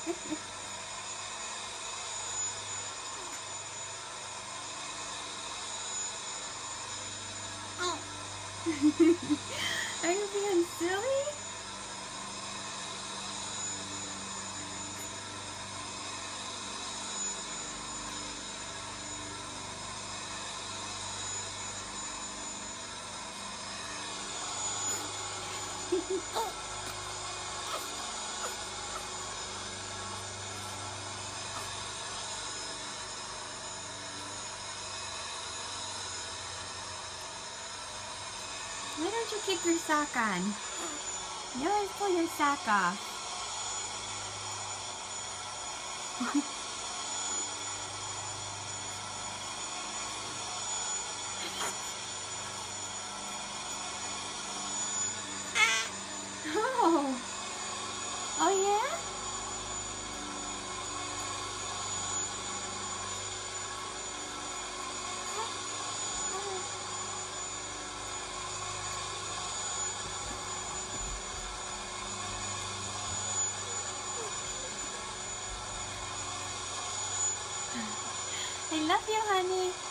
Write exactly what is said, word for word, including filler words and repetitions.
Are you being silly? Why don't you keep your sock on? You always pull your sock off. Oh. Oh yeah? I love you, honey.